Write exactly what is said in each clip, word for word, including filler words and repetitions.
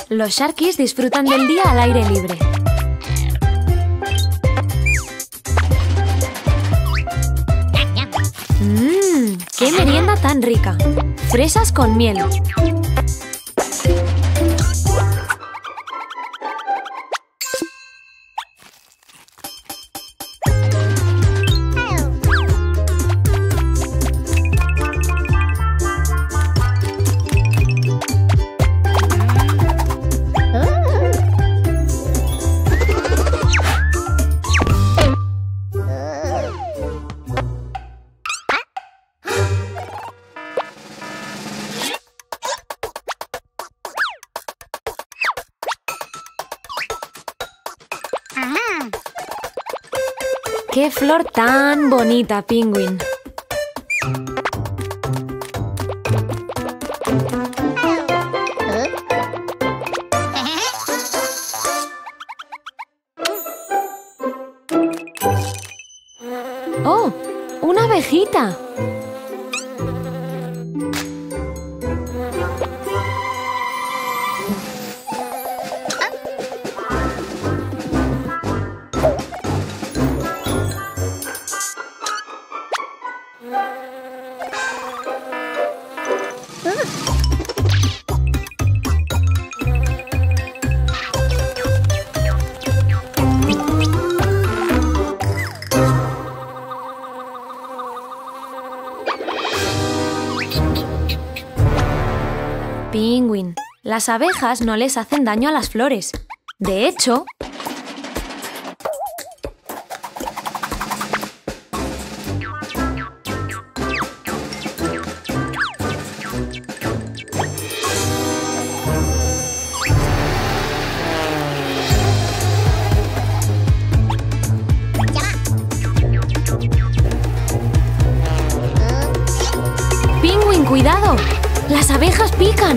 Los Sharkies disfrutan del día al aire libre. ¡Mmm! ¡Qué merienda tan rica! Fresas con miel. ¡Qué flor tan bonita, Penguin! ¡Oh! ¡Una abejita! Penguin, las abejas no les hacen daño a las flores. De hecho... ¡Penguin, cuidado! ¡Las abejas pican!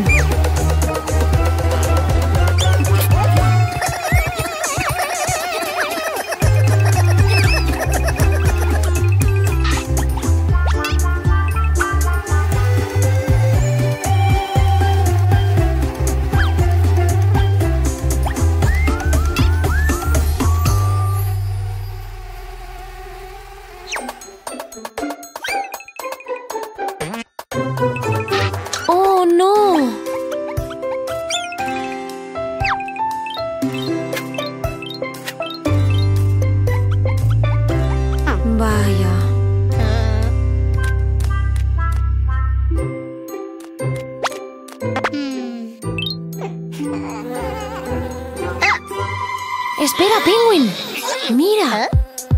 ¡Oh, no! Vaya. ¡Espera, Penguin! ¡Mira!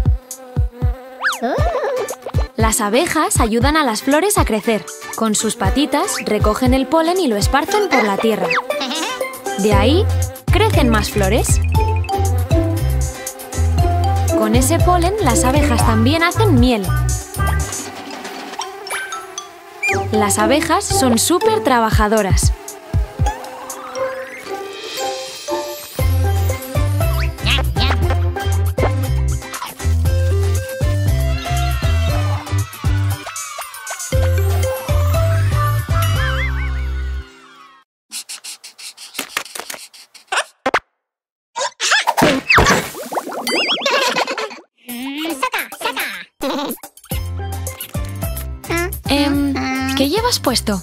Las abejas ayudan a las flores a crecer. Con sus patitas recogen el polen y lo esparcen por la tierra. De ahí crecen más flores. Con ese polen las abejas también hacen miel. Las abejas son súper trabajadoras. Eh, ¿Qué llevas puesto?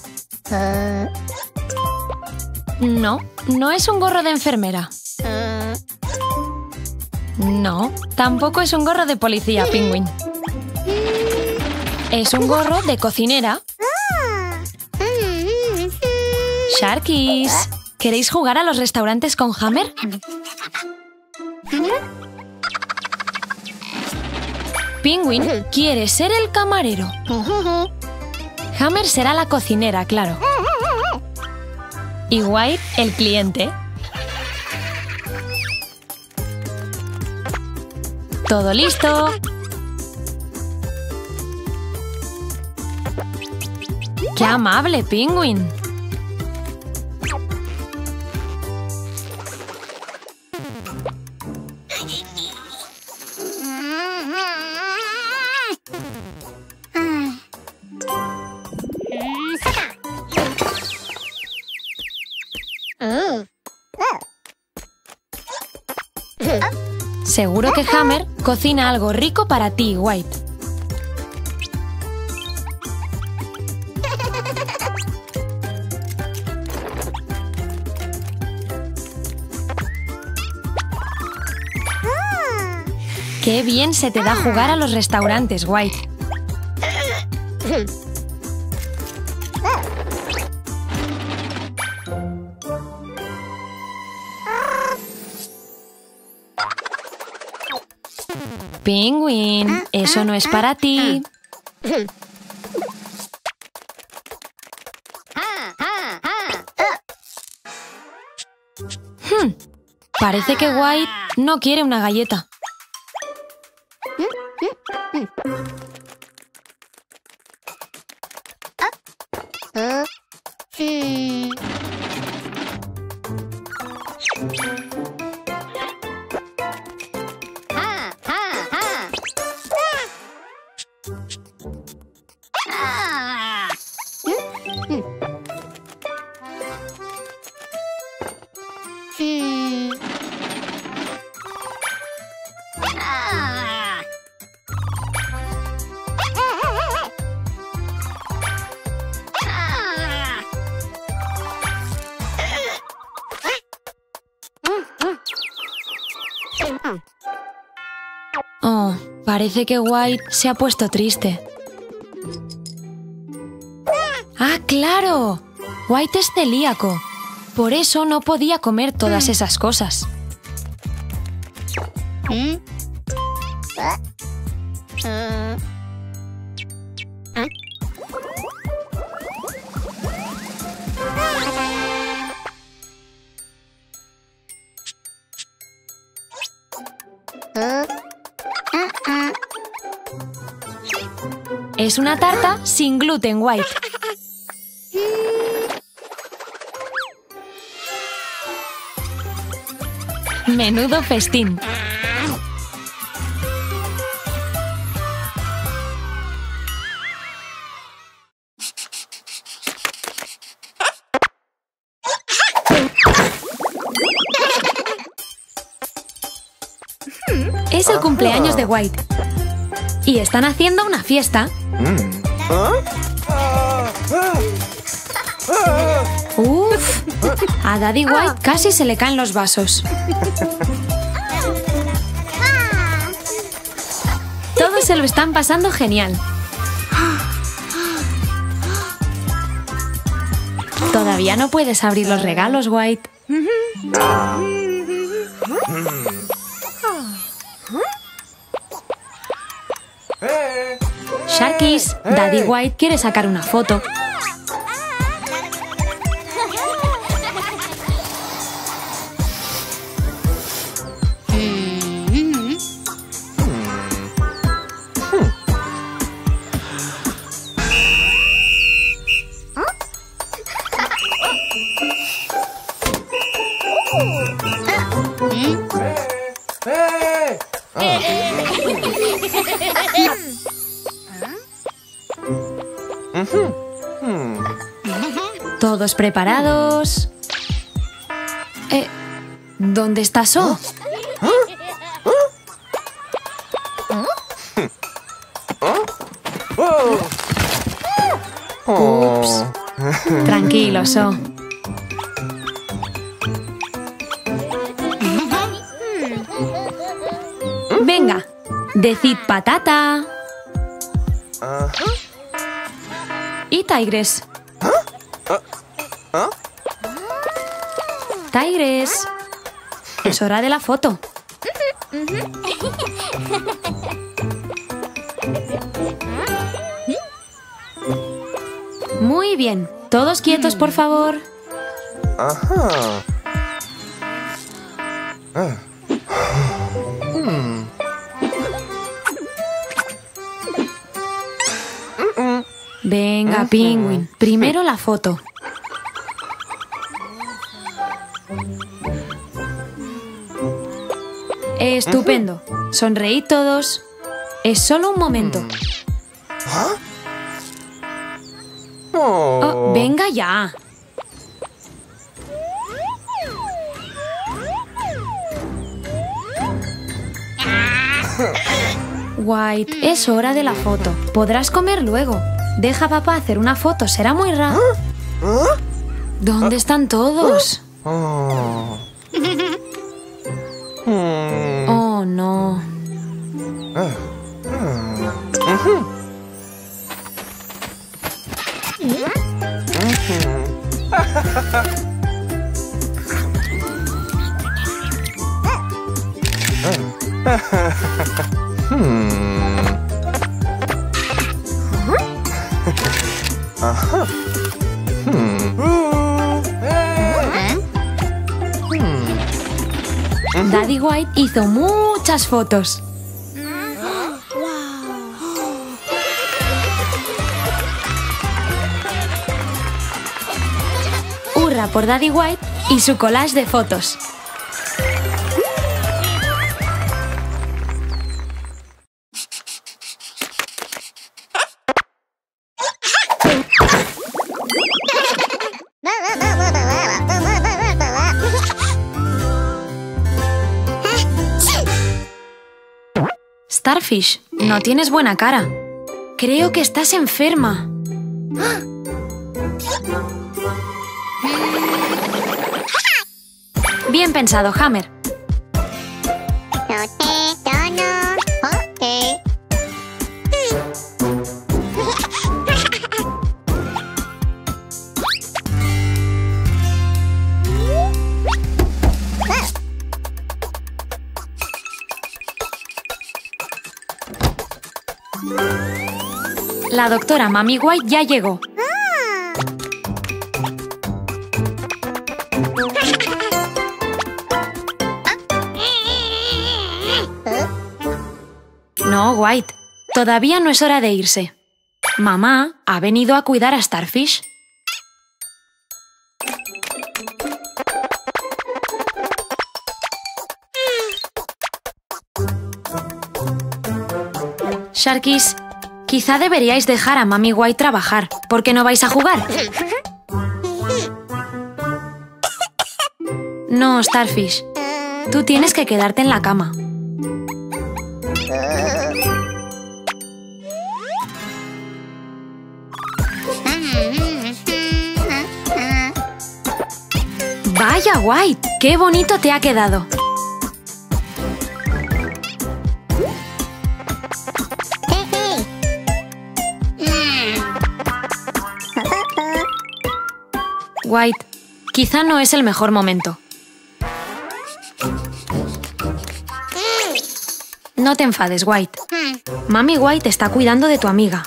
No, no es un gorro de enfermera. No, tampoco es un gorro de policía, Penguin. Es un gorro de cocinera. Sharkies, ¿queréis jugar a los restaurantes con Hammer? Penguin quiere ser el camarero. Hammer será la cocinera, claro. Y White, el cliente. ¡Todo listo! ¡Qué amable, Penguin! Seguro que Hammer cocina algo rico para ti, White. ¡Qué bien se te da jugar a los restaurantes, White! Penguin, eso no es para ti. Hmm, parece que White no quiere una galleta. Oh, parece que White se ha puesto triste. ¡Ah, claro! White es celíaco. Por eso no podía comer todas esas cosas. Es una tarta sin gluten, White. Menudo festín. Es el cumpleaños de White. Y están haciendo una fiesta. Uf, a Daddy White casi se le caen los vasos. Todos se lo están pasando genial. Todavía no puedes abrir los regalos, White. Sharkies, Daddy White quiere sacar una foto. ¿Todos preparados? Eh, ¿dónde está So? Ups. Tranquilo, So. Venga, decid patata. Y Tigres. Tigres. Es hora de la foto. Muy bien. Todos quietos, por favor. Ajá. Ah. Venga, Penguin. Primero la foto. Estupendo. Sonreíd todos. Es solo un momento. Oh, venga ya. White, es hora de la foto. Podrás comer luego. Deja a papá hacer una foto, será muy raro. ¿Dónde están todos? Oh. Hmm. Oh, no. Ah. Ah. Ujú. Hmm. Ajá. Hmm. Hmm. Daddy White hizo muchas fotos. Hurra por Daddy White y su collage de fotos. Starfish, no tienes buena cara. Creo que estás enferma. Bien pensado, Hammer. La doctora Mami White ya llegó. No, White. Todavía no es hora de irse. Mamá ha venido a cuidar a Starfish. Sharkies, quizá deberíais dejar a Mami White trabajar. ¿Por qué no vais a jugar? No, Starfish. Tú tienes que quedarte en la cama. ¡Vaya, White! ¡Qué bonito te ha quedado! White, quizá no es el mejor momento. No te enfades, White. Mami White está cuidando de tu amiga.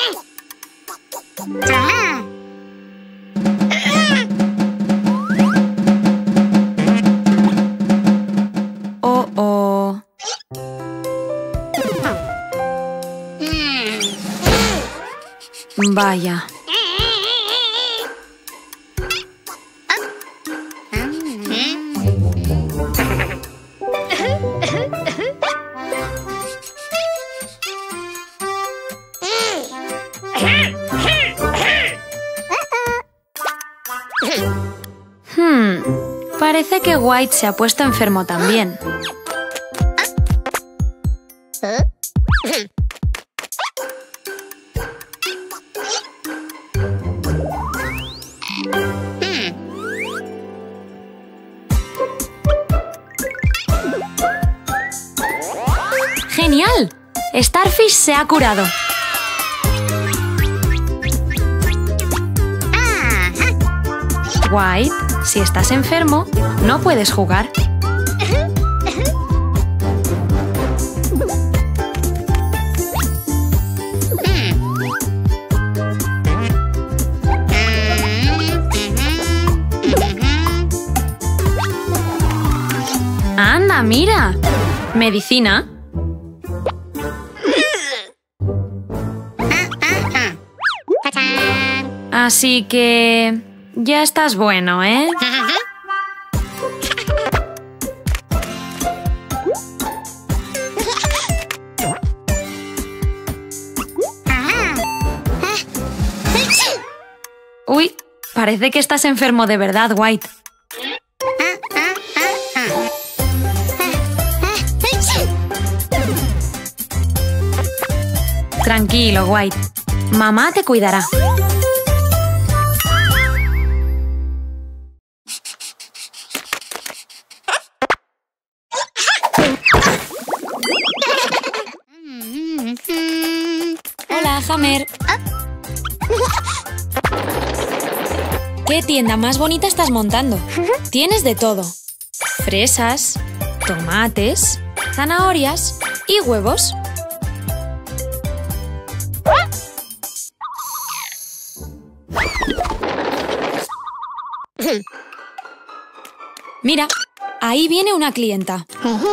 Oh, oh. Vaya. Hmm, parece que White se ha puesto enfermo también. ¡Genial! Starfish se ha curado. White, si estás enfermo, no puedes jugar. ¡Anda, mira! ¿Medicina? Así que... ya estás bueno, ¿eh? Uy, parece que estás enfermo de verdad, White. Tranquilo, White. Mamá te cuidará. Hola, Hammer. ¿Qué tienda más bonita estás montando? Tienes de todo. Fresas, tomates, zanahorias y huevos. Mira, ahí viene una clienta.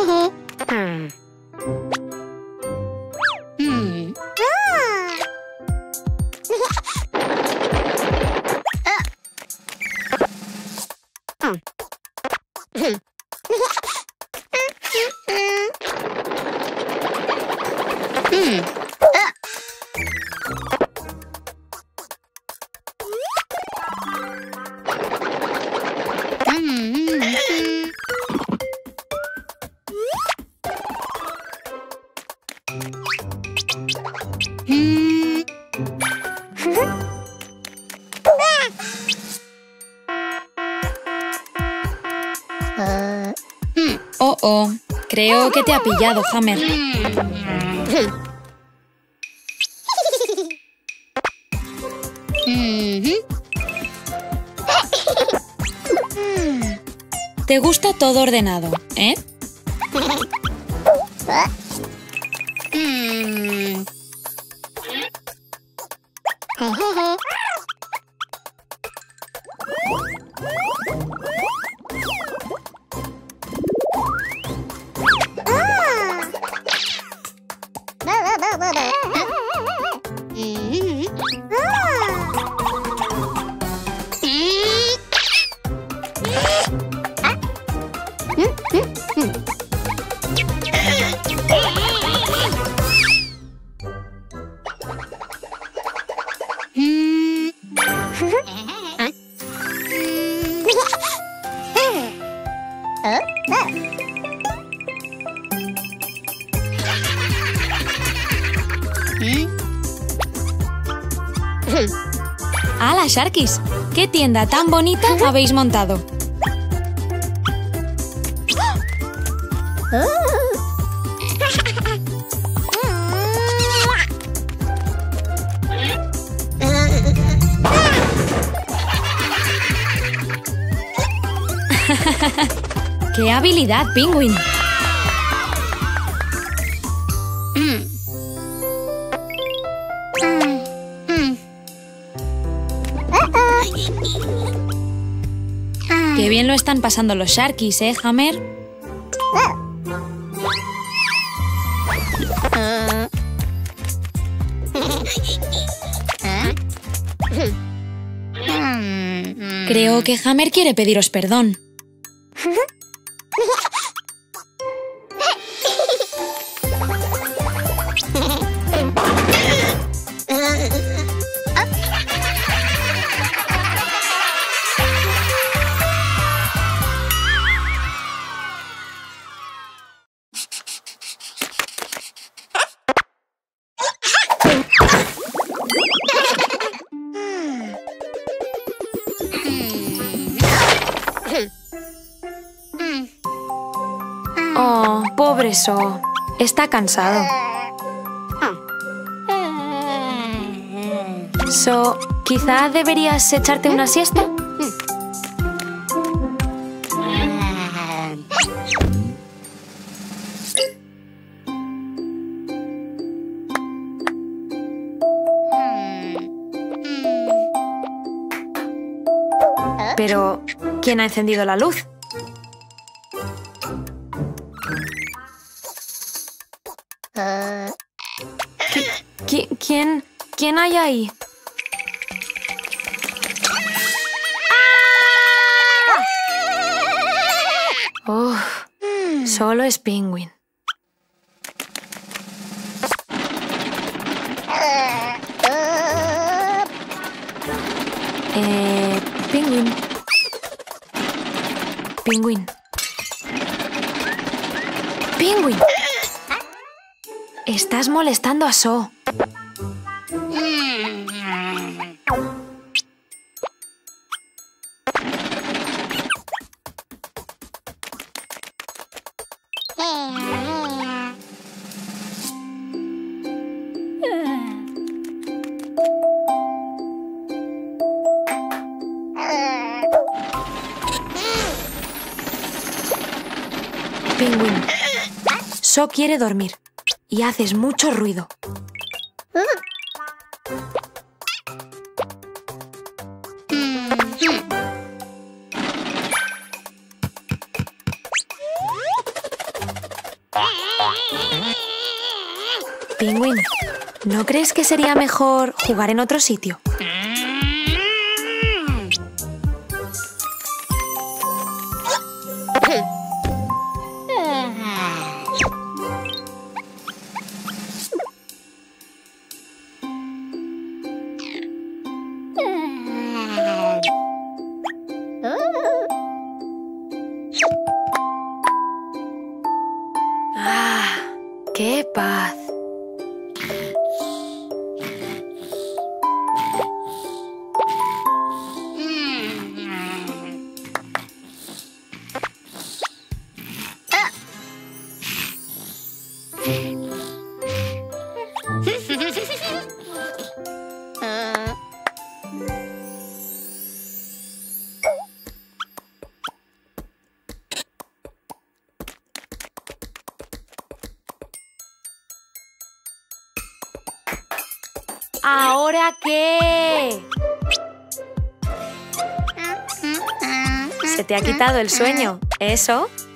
Oh, oh. Creo que te ha pillado, Hammer. Te gusta todo ordenado, ¿eh? ¡Hala, Sharkies! ¿Qué tienda tan bonita habéis montado? ¡Qué habilidad, Penguin! Qué bien lo están pasando los Sharkies, ¿eh, Hammer? Creo que Hammer quiere pediros perdón. Oh, pobre So. Está cansado. So, ¿quizá deberías echarte una siesta? Pero, ¿quién ha encendido la luz? ¿Qui- ¿Quién, quién hay ahí? Oh, solo es Penguin. Eh, Penguin. Penguin. Penguin. Estás molestando a So. Pingüín, So quiere dormir y haces mucho ruido. Pingüín, ¿no crees que sería mejor jugar en otro sitio? ¡Ah! ¡Qué paz! ¿Ahora qué? ¿Se te ha quitado el sueño? ¿Eso?